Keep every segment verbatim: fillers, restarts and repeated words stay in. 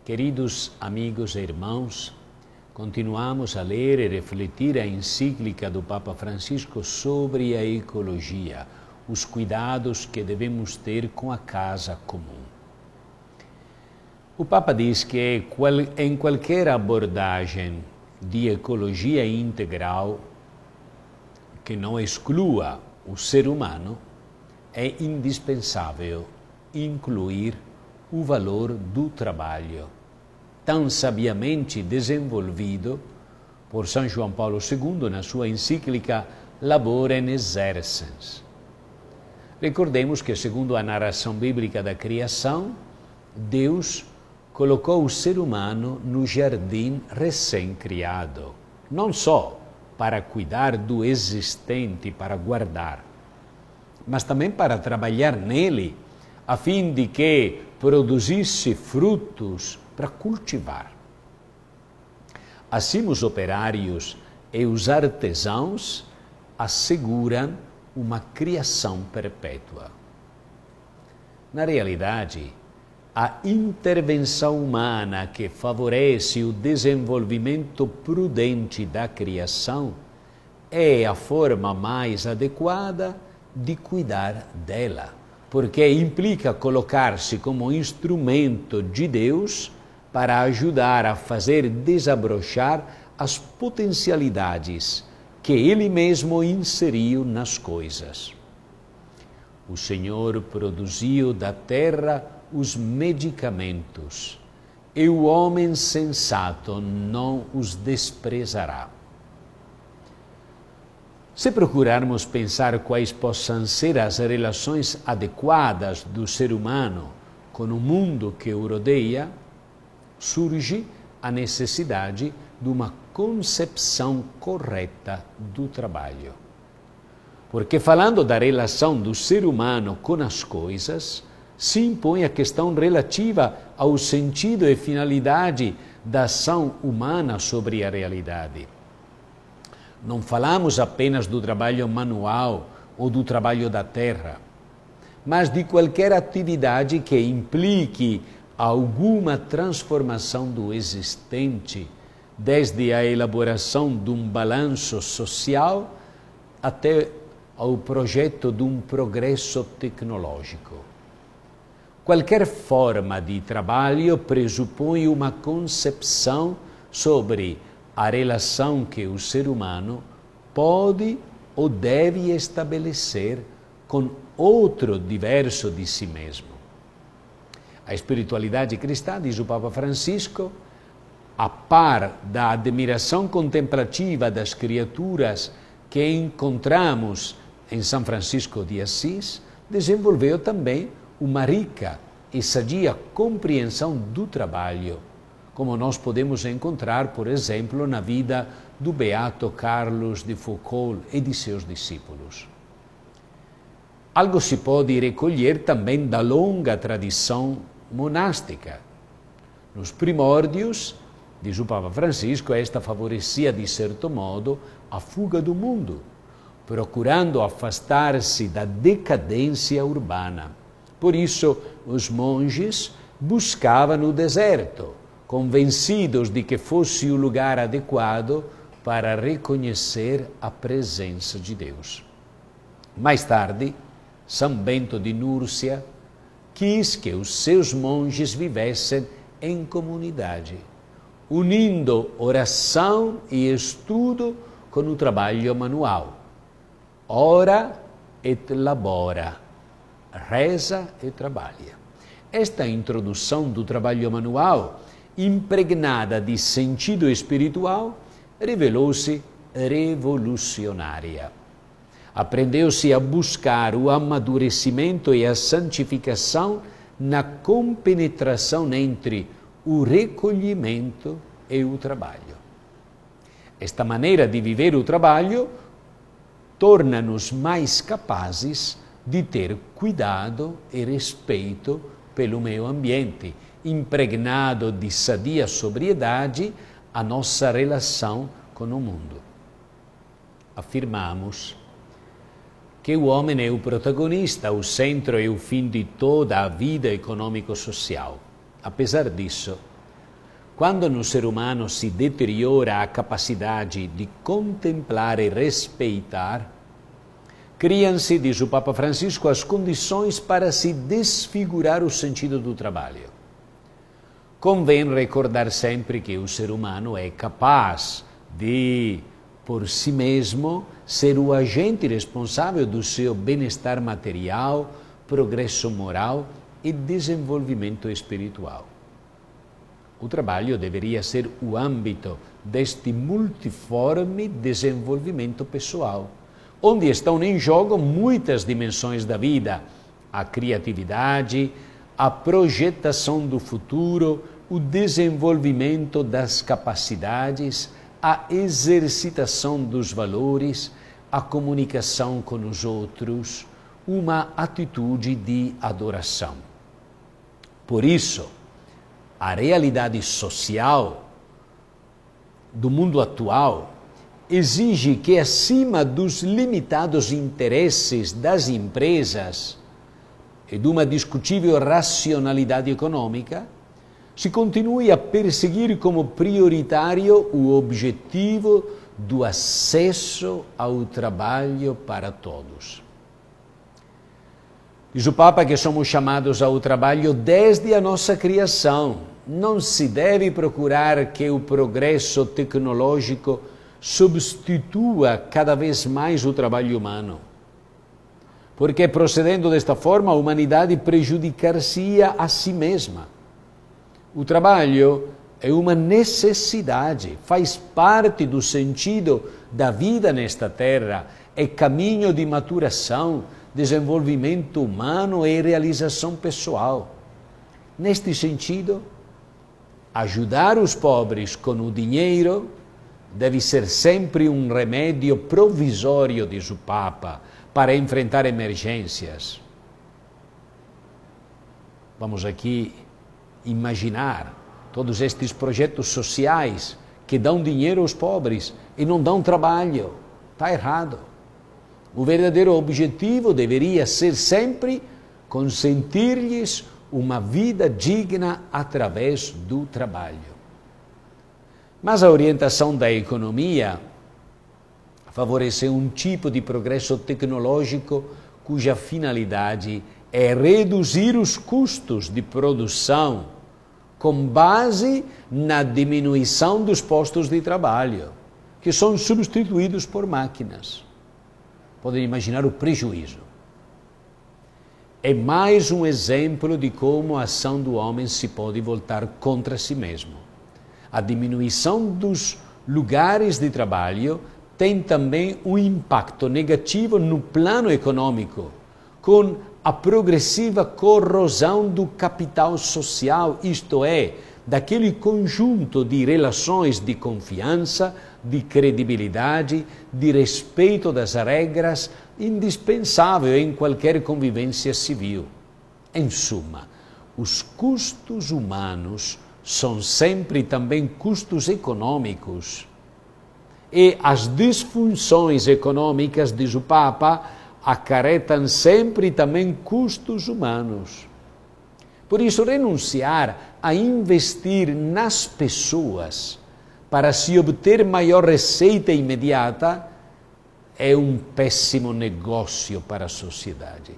Queridos amigos e irmãos, continuamos a ler e refletir a encíclica do Papa Francisco sobre a ecologia, os cuidados que devemos ter com a casa comum. O Papa diz que em qualquer abordagem de ecologia integral que não exclua o ser humano, é indispensável incluir o valor do trabalho, tão sabiamente desenvolvido por São João Paulo segundo na sua encíclica Laborem Exercens. Recordemos que, segundo a narração bíblica da criação, Deus colocou o ser humano no jardim recém-criado, não só para cuidar do existente, para guardar, mas também para trabalhar nele, a fim de que produzisse frutos para cultivar. Assim, os operários e os artesãos asseguram uma criação perpétua. Na realidade, a intervenção humana que favorece o desenvolvimento prudente da criação é a forma mais adequada de cuidar dela, porque implica colocar-se como instrumento de Deus para ajudar a fazer desabrochar as potencialidades que Ele mesmo inseriu nas coisas. O Senhor produziu da terra os medicamentos, e o homem sensato não os desprezará. Se procurarmos pensar quais possam ser as relações adequadas do ser humano com o mundo que o rodeia, surge a necessidade de uma concepção correta do trabalho. Porque, falando da relação do ser humano com as coisas, se impõe a questão relativa ao sentido e finalidade da ação humana sobre a realidade. Não falamos apenas do trabalho manual ou do trabalho da terra, mas de qualquer atividade que implique alguma transformação do existente, desde a elaboração de um balanço social até ao projeto de um progresso tecnológico. Qualquer forma de trabalho pressupõe uma concepção sobre a relação que o ser humano pode ou deve estabelecer com outro diverso de si mesmo. A espiritualidade cristã, diz o Papa Francisco, a par da admiração contemplativa das criaturas que encontramos em São Francisco de Assis, desenvolveu também uma rica e sadia compreensão do trabalho, como nós podemos encontrar, por exemplo, na vida do beato Carlos de Foucauld e de seus discípulos. Algo se pode recolher também da longa tradição monástica. Nos primórdios, diz o Papa Francisco, esta favorecia, de certo modo, a fuga do mundo, procurando afastar-se da decadência urbana. Por isso, os monges buscavam o deserto, convencidos de que fosse o lugar adequado para reconhecer a presença de Deus. Mais tarde, São Bento de Núrcia quis que os seus monges vivessem em comunidade, unindo oração e estudo com o trabalho manual. Ora et labora, reza e trabalha. Esta introdução do trabalho manual, impregnada de sentido espiritual, revelou-se revolucionária. Aprendeu-se a buscar o amadurecimento e a santificação na compenetração entre o recolhimento e o trabalho. Esta maneira de viver o trabalho torna-nos mais capazes de ter cuidado e respeito pelo meio ambiente, impregnado de sadia sobriedade a nossa relação com o mundo. Afirmamos que o homem é o protagonista, o centro e o fim de toda a vida econômico-social. Apesar disso, Quando no ser humano se deteriora a capacidade de contemplar e respeitar, criam-se, diz o Papa Francisco, as condições para se desfigurar o sentido do trabalho. Convém recordar sempre que o ser humano é capaz de, por si mesmo, ser o agente responsável do seu bem-estar material, progresso moral e desenvolvimento espiritual. O trabalho deveria ser o âmbito deste multiforme desenvolvimento pessoal, onde estão em jogo muitas dimensões da vida: a criatividade, a projetação do futuro, o desenvolvimento das capacidades, a exercitação dos valores, a comunicação com os outros, uma atitude de adoração. Por isso, a realidade social do mundo atual exige que, acima dos limitados interesses das empresas e de uma discutível racionalidade econômica, se continue a perseguir como prioritário o objetivo do acesso ao trabalho para todos. Diz o Papa que somos chamados ao trabalho desde a nossa criação. Não se deve procurar que o progresso tecnológico substitua cada vez mais o trabalho humano, porque procedendo desta forma a humanidade prejudicar-se-ia a si mesma. O trabalho é uma necessidade, faz parte do sentido da vida nesta terra, é caminho de maturação, desenvolvimento humano e realização pessoal. Neste sentido, ajudar os pobres com o dinheiro deve ser sempre um remédio provisório, diz o Papa, para enfrentar emergências. Vamos aqui imaginar todos estes projetos sociais que dão dinheiro aos pobres e não dão trabalho. Está errado. O verdadeiro objetivo deveria ser sempre consentir-lhes uma vida digna através do trabalho. Mas a orientação da economia favorece um tipo de progresso tecnológico cuja finalidade é reduzir os custos de produção com base na diminuição dos postos de trabalho, que são substituídos por máquinas. Podem imaginar o prejuízo. É mais um exemplo de como a ação do homem se pode voltar contra si mesmo. A diminuição dos lugares de trabalho tem também um impacto negativo no plano econômico, com a progressiva corrosão do capital social, isto é, daquele conjunto de relações de confiança, de credibilidade, de respeito das regras, indispensável em qualquer convivência civil. Em suma, os custos humanos são sempre também custos econômicos. E as disfunções econômicas, diz o Papa, acarretam sempre também custos humanos. Por isso, renunciar a investir nas pessoas para se obter maior receita imediata é um péssimo negócio para a sociedade.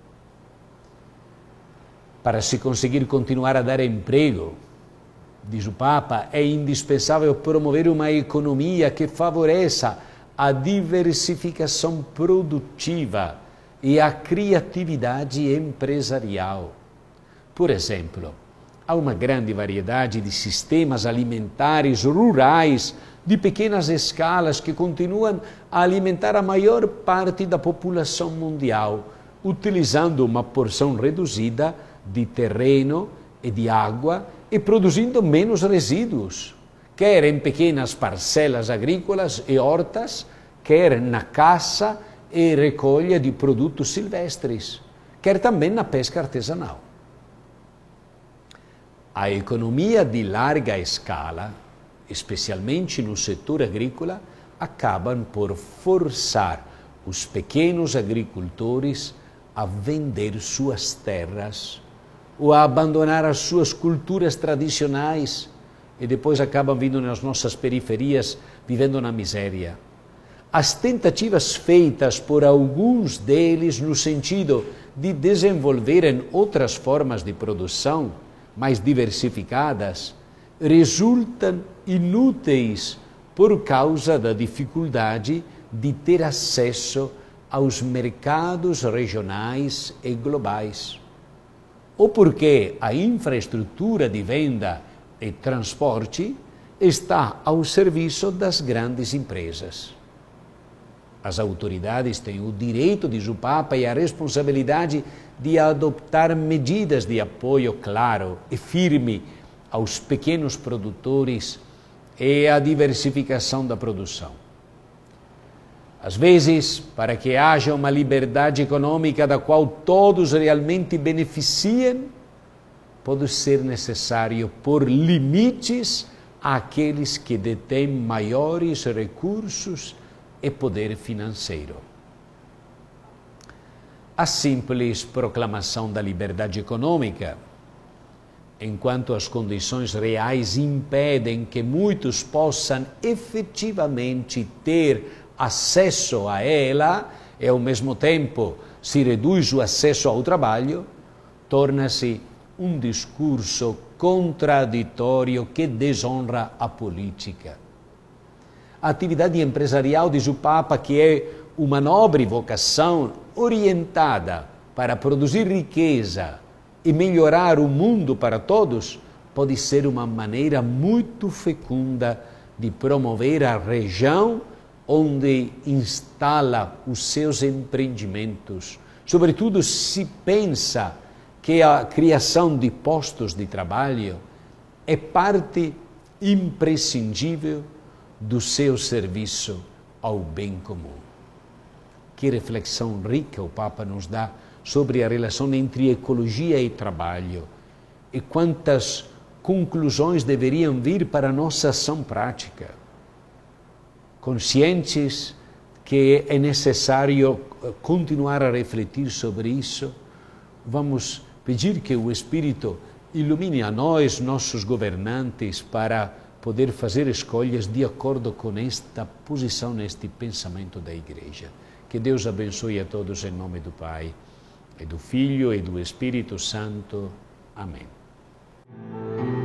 Para se conseguir continuar a dar emprego, diz o Papa, é indispensável promover uma economia que favoreça a diversificação produtiva e a criatividade empresarial. Por exemplo, há uma grande variedade de sistemas alimentares rurais de pequenas escalas que continuam a alimentar a maior parte da população mundial, utilizando uma porção reduzida de terreno e de água e produzindo menos resíduos, quer em pequenas parcelas agrícolas e hortas, quer na caça e recolha de produtos silvestres, quer também na pesca artesanal. A economia de larga escala, especialmente no setor agrícola, acabam por forçar os pequenos agricultores a vender suas terras ou a abandonar as suas culturas tradicionais e depois acabam vindo nas nossas periferias, vivendo na miséria. As tentativas feitas por alguns deles no sentido de desenvolverem outras formas de produção mais diversificadas resultam inúteis por causa da dificuldade de ter acesso aos mercados regionais e globais, ou porque a infraestrutura de venda e transporte está ao serviço das grandes empresas. As autoridades têm o direito, diz o Papa, e a responsabilidade de adotar medidas de apoio claro e firme aos pequenos produtores e à diversificação da produção. Às vezes, para que haja uma liberdade econômica da qual todos realmente beneficiem, pode ser necessário pôr limites àqueles que detêm maiores recursos e poder financeiro. A simples proclamação da liberdade econômica, enquanto as condições reais impedem que muitos possam efetivamente ter acesso a ela e, ao mesmo tempo, se reduz o acesso ao trabalho, torna-se um discurso contraditório que desonra a política. A atividade empresarial, diz o Papa, que é uma nobre vocação orientada para produzir riqueza e melhorar o mundo para todos, pode ser uma maneira muito fecunda de promover a região onde instala os seus empreendimentos. Sobretudo se pensa que a criação de postos de trabalho é parte imprescindível do seu serviço ao bem comum. Que reflexão rica o Papa nos dá sobre a relação entre ecologia e trabalho e quantas conclusões deveriam vir para a nossa ação prática. Conscientes que é necessário continuar a refletir sobre isso, vamos pedir que o Espírito ilumine a nós, nossos governantes, para poder fazer escolhas de acordo com esta posição, neste pensamento da Igreja. Que Deus abençoe a todos em nome do Pai, e do Filho e do Espírito Santo. Amém.